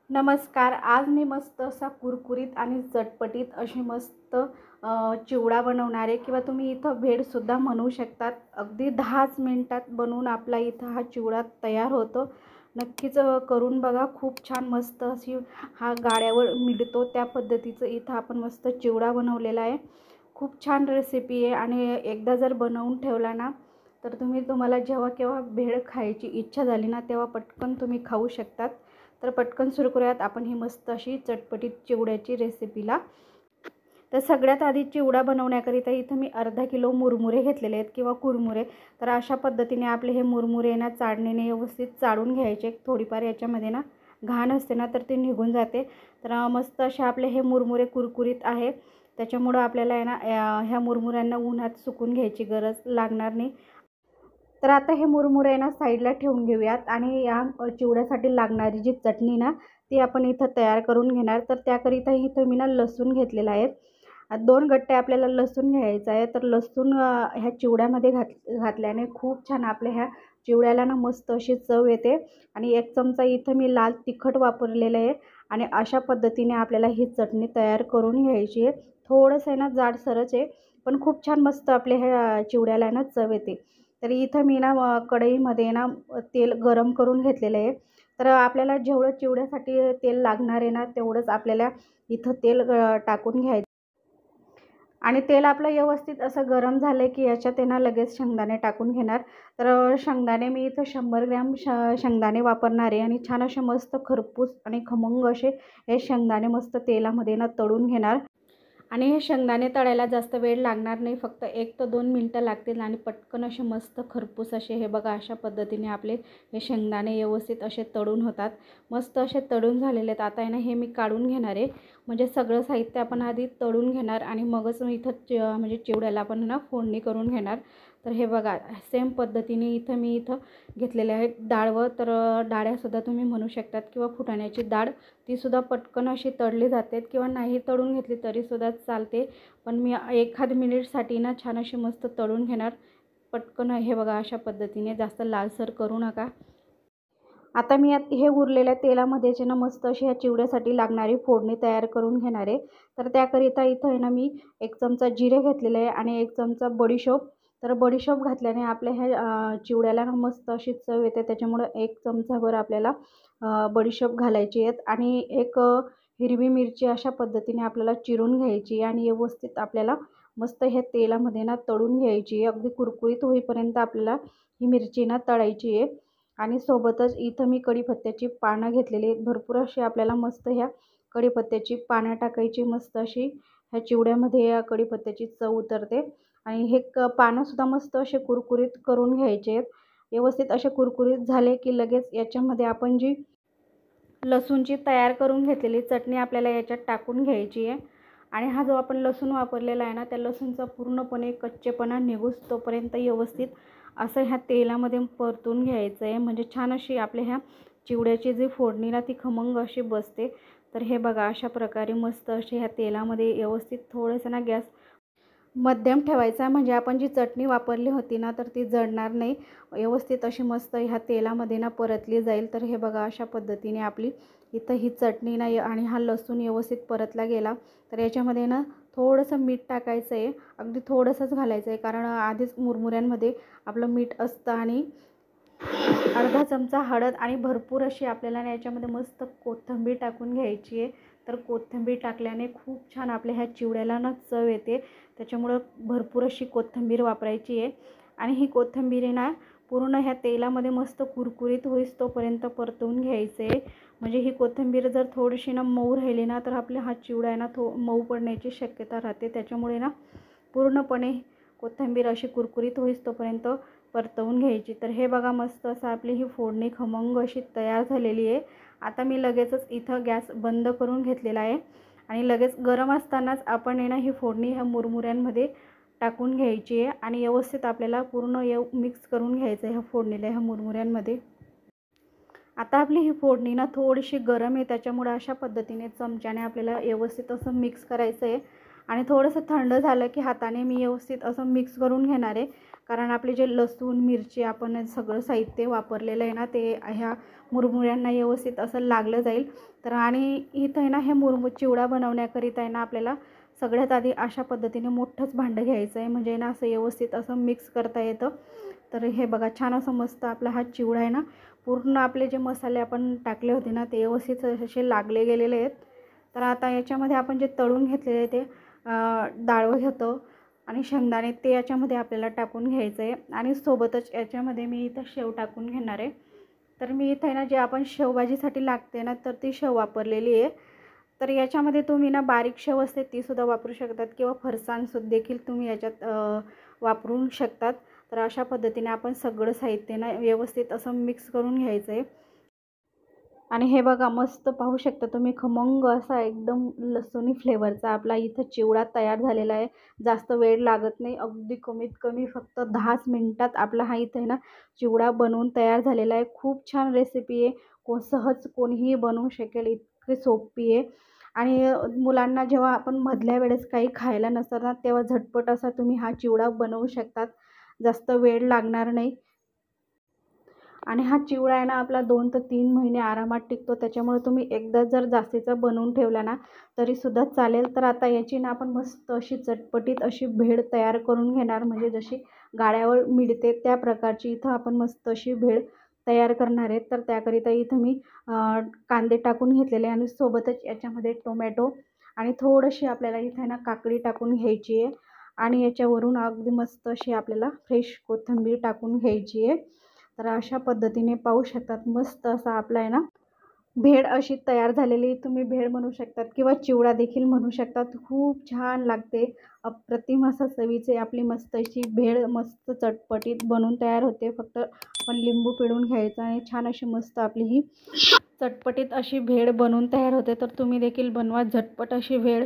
नमस्कार. आज मी मस्त असा कुरकुरीत आणि चटपटीत अशी मस्त चिवडा बनवणार आहे किंवा तुम्ही इथं भेळसुद्धा म्हणू शकतात. अगदी 10च मिनिटात बनवून आपला इथं हा चिवडा तयार होतो. नक्कीच करून बघा. खूप छान मस्त अशी हा गाड्यावर मिळतो त्या पद्धतीचं इथं आपण मस्त चिवडा बनवलेला आहे. खूप छान रेसिपी आहे आणि एकदा जर बनवून ठेवला ना, तर तुम्हाला जेव्हा केव्हा भेळ खायची इच्छा झाली ना, तेव्हा पटकन तुम्ही खाऊ शकतात. तर पटकन सुरू करूयात आपण ही मस्त अशी चटपटीत चिवड्याची रेसिपीला. तर सगळ्यात आधी चिवडा बनवण्याकरिता इथं मी अर्धा किलो मुरमुरे घेतलेले आहेत किंवा कुरमुरे. तर अशा पद्धतीने आपले हे मुरमुरे ना चाळणीने व्यवस्थित चाळून घ्यायचे. थोडीफार याच्यामध्ये ना घाण असते ना, तर ते निघून जाते. तर मस्त असे आपले हे मुरमुरे कुरकुरीत आहे. त्याच्यामुळं आपल्याला आहे ना ह्या मुरमुऱ्यांना उन्हात सुकून घ्यायची गरज लागणार नाही. तर आता हे मुरमुरे ना साईडला ठेवून घेऊयात आणि या चिवड्यासाठी लागणारी जी चटणी ना, ती आपण इथं तयार करून घेणार. तर त्याकरिता इथं मी ना लसूण घेतलेला आहे. 2 गट्टे आपल्याला लसूण घ्यायचा आहे. तर लसूण ह्या चिवड्यामध्ये घातल्याने खूप छान आपल्या ह्या चिवड्याला ना मस्त अशी चव येते. आणि 1 चमचा इथं मी लाल तिखट वापरलेलं आहे. आणि अशा पद्धतीने आपल्याला ही चटणी तयार करून घ्यायची आहे. थोडंसं आहे ना जाडसरच आहे, पण खूप छान मस्त आपल्या ह्या चिवड्याला ना चव येते. तर इथं मी ना कढईमध्ये ना तेल गरम करून घेतलेलं आहे. तर आपल्याला जेवढं चिवड्यासाठी तेल लागणार आहे ना, तेवढंच आपल्याला इथं तेल टाकून घ्यायचं. आणि तेल आपलं व्यवस्थित असं गरम झालं की याच्यात आहे ना लगेच शेंगदाणे टाकून घेणार. तर शेंगदाणे मी इथं 100 ग्रॅम शेंगदाणे वापरणार आहे आणि छान असे मस्त खरपूस आणि खमंग असे हे शेंगदाणे मस्त तेलामध्ये ना तळून घेणार. आणि हे शेंगदाणे तळायला जास्त वेळ लागणार नाही. फक्त 1 ते 2 मिनटं लागतील आणि पटकन असे मस्त खरपूस असे हे बघा अशा पद्धतीने आपले हे शेंगदाणे व्यवस्थित असे तळून होतात. मस्त असे तळून झालेले आहेत. आता आहे ना हे मी काढून घेणार आहे. म्हणजे सगळं साहित्य आपण आधी तळून घेणार आणि मगच इथं म्हणजे चिवड्याला आपण ना फोडणी करून घेणार. तर हे बघा सेम पद्धतीने इथं घेतलेले आहेत डाळ. तर डाळ्यासुद्धा तुम्ही म्हणू शकतात किंवा फुटाण्याची डाळ. तीसुद्धा पटकन अशी तळली जाते किंवा नाही तळून घेतली तरीसुद्धा चालते. पण मी एखाद मिनिटसाठी ना छान अशी मस्त तळून घेणार. पटकन हे बघा अशा पद्धतीने जास्त लालसर करू नका. आता मी हे उरलेल्या तेलामध्येच ना मस्त अशी ह्या चिवड्यासाठी लागणारी फोडणी तयार करून घेणार आहे. तर त्याकरिता इथं आहे ना मी 1 चमचा जिरे घेतलेले आहे आणि 1 चमचा बडीशोप. तर बडीशोप घातल्याने आपल्या ह्या चिवड्याला ना मस्त अशी चव येते. त्याच्यामुळं 1 चमचाभर आपल्याला बडीशोप घालायची आहेत आणि एक हिरवी मिरची अशा पद्धतीने आपल्याला चिरून घ्यायची आणि व्यवस्थित आपल्याला मस्त हे तेलामध्ये ना तळून घ्यायची आहे. अगदी कुरकुरीत होईपर्यंत आपल्याला ही मिरची ना तळायची आहे. आणि सोबतच इथं मी कढीपत्त्याची पानं घेतलेली आहेत. भरपूर अशी आपल्याला मस्त ह्या कढीपत्त्याची पानं टाकायची. मस्त अशी ह्या चिवड्यामध्ये या कढीपत्त्याची चव उतरते. आणि हे पानंसुद्धा मस्त असे कुरकुरीत करून घ्यायचे आहेत. व्यवस्थित असे कुरकुरीत झाले की लगेच याच्यामध्ये आपण जी लसूणची तयार करून घेतलेली चटणी आपल्याला याच्यात टाकून घ्यायची आहे. आणि हा जो आपण लसूण वापरलेला आहे ना, त्या लसूणचा पूर्णपणे कच्चेपणा निघूस तोपर्यंत व्यवस्थित असं ह्या तेलामध्ये परतून घ्यायचं आहे. म्हणजे छान अशी आपल्या ह्या चिवड्याची जी फोडणी ना ती खमंग अशी बसते. तर हे बघा अशा प्रकारे मस्त असे ह्या तेलामध्ये व्यवस्थित थोडंसं ना गॅस मध्यम ठेवायचा आहे. म्हणजे आपण जी चटणी वापरली होती ना, तर ती जळणार नाही. व्यवस्थित अशी मस्त ह्या तेलामध्ये ना परतली जाईल. तर हे बघा अशा पद्धतीने आपली इथं ही चटणी ना आणि हा लसूण व्यवस्थित परतला गेला. तर याच्यामध्ये ना थोडंसं मीठ टाकायचं आहे. अगदी थोडंसंच घालायचं आहे, कारण आधीच मुरमुऱ्यांमध्ये आपलं मीठ असतं. आणि अर्धा चमचा हळद आणि भरपूर अशी आपल्याला याच्यामध्ये मस्त कोथिंबीर टाकून घ्यायची आहे. तर कोथिंबीर टाकल्याने खूप छान आपल्या ह्या चिवड्याला ना चव येते. त्याच्यामुळं भरपूर अशी कोथिंबीर वापरायची आहे. आणि ही कोथिंबीर आहे ना पूर्ण ह्या तेलामध्ये मस्त कुरकुरीत होईस तोपर्यंत परतवून घ्यायचं आहे. म्हणजे ही कोथिंबीर जर थोडीशी ना मऊ राहिली ना, तर आपला हा चिवडा आहे ना मऊ पडण्याची शक्यता राहते. त्याच्यामुळे ना पूर्णपणे कोथिंबीर अशी कुरकुरीत होईस तोपर्यंत परतवून घ्यायची. तर हे बघा मस्त असं आपली ही फोडणी खमंग अशी तयार झालेली आहे. आता मी लगेचच इथं गॅस बंद करून घेतलेला आहे आणि लगेच गरम असतानाच आपण आहे ना ही फोडणी ह्या मुरमुऱ्यांमध्ये टाकून घ्यायची आहे आणि व्यवस्थित आपल्याला पूर्ण मिक्स करून घ्यायचं आहे ह्या फोडणीला ह्या मुरमुऱ्यांमध्ये. आता आपली ही फोडणी ना थोडीशी गरम आहे. त्याच्यामुळे अशा पद्धतीने चमच्याने आपल्याला व्यवस्थित असं मिक्स करायचं आहे. आणि थोडंसं थंड झालं की हाताने मी व्यवस्थित असं मिक्स करून घेणार आहे. कारण आपले जे लसूण मिरची आपण सगळं साहित्य वापरलेलं आहे ना, ते ह्या मुरमुऱ्यांना व्यवस्थित असं लागलं जाईल. तर आणि इथं आहे ना हे चिवडा बनवण्याकरिता आहे ना आपल्याला सगळ्यात आधी अशा पद्धतीने मोठंच भांडं घ्यायचं आहे, म्हणजे ना असं व्यवस्थित असं मिक्स करता येतं. तर हे बघा छान असं मस्त आपला हा चिवडा आहे ना, पूर्ण आपले जे मसाले आपण टाकले होते ना ते व्यवस्थित असे लागले गेलेले आहेत. तर आता याच्यामध्ये आपण जे तळून घेतलेले ते डाळं होतं आणि शेंगदाणे ते याच्यामध्ये आपल्याला टाकून घ्यायचं आहे. आणि सोबतच याच्यामध्ये मी इथं शेव टाकून घेणार आहे. तर मी इथं आहे ना जे आपण शेवभाजीसाठी लागते ना तर ती शेव वापरलेली आहे. तर याच्यामध्ये तुम्ही ना बारीक शेव असते तीसुद्धा वापरू शकतात किंवा फरसाणसुद्धा देखील तुम्ही याच्यात वापरू शकतात. तर अशा पद्धतीने आपण सगळं साहित्य ना व्यवस्थित असं मिक्स करून घ्यायचं आहे. आणि हे बघा मस्त पाहू शकता तुम्ही खमंग असा एकदम लसूणी फ्लेवरचा आपला इथं चिवडा तयार झालेला आहे. जास्त वेळ लागत नाही, अगदी कमीत कमी फक्त 10च मिनिटात आपला हा इथे ना चिवडा बनवून तयार झालेला आहे. खूप छान रेसिपी आहे, सहज कोणीही बनवू शकेल, इतकी सोपी आहे. आणि मुलांना जेव्हा आपण मधल्या वेळेस काही खायला नसतं ना तेव्हा झटपट असा तुम्ही हा चिवडा बनवू शकतात, जास्त वेळ लागणार नाही. आणि हा चिवडा आहे ना आपला 2 ते 3 महिने आरामात टिकतो. त्याच्यामुळे तुम्ही एकदा जर जास्तीचा बनवून ठेवला ना तरीसुद्धा चालेल. तर आता याची ना आपण मस्त अशी चटपटीत अशी भेळ तयार करून घेणार, म्हणजे जशी गाड्यावर मिळते त्या प्रकारची इथं आपण मस्त अशी भेळ तयार करणार आहे. तर त्याकरिता इथं मी कांदे टाकून घेतलेले आणि सोबतच याच्यामध्ये टोमॅटो आणि थोडीशी आपल्याला इथे ना काकडी टाकून घ्यायची आहे. आणि याच्यावरून अगदी मस्त अशी आपल्याला फ्रेश कोथिंबीर टाकून घ्यायची आहे. तर अशा पद्धतीने पाहू शकतात मस्त असा आपला आहे ना भेळ अशी तयार झालेली तुम्ही भेळ म्हणू शकतात किंवा चिवडा देखील म्हणू शकतात. खूप छान लागते, अप्रतिम असा चवीचे आपली मस्त अशी भेळ मस्त चटपटीत बनवून तयार होते. फक्त आपण लिंबू पिळून घ्यायचं आणि छान अशी मस्त आपली ही चटपटीत अशी भेळ बनवून तयार होते. तर तुम्ही देखील बनवा झटपट अशी भेळ.